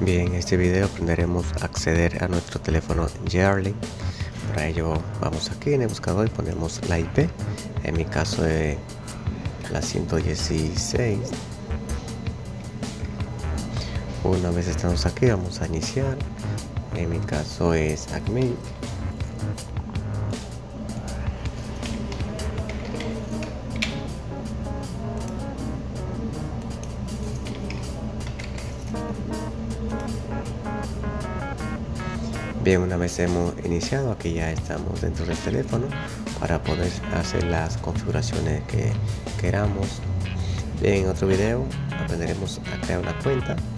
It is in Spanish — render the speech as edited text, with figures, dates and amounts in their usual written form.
Bien, en este video aprenderemos a acceder a nuestro teléfono Yearly. Para ello vamos aquí en el buscador y ponemos la IP. En mi caso es la 116. Una vez estamos aquí vamos a iniciar. En mi caso es admin. Bien, una vez hemos iniciado, aquí ya estamos dentro del teléfono para poder hacer las configuraciones que queramos. Bien, en otro video aprenderemos a crear una cuenta.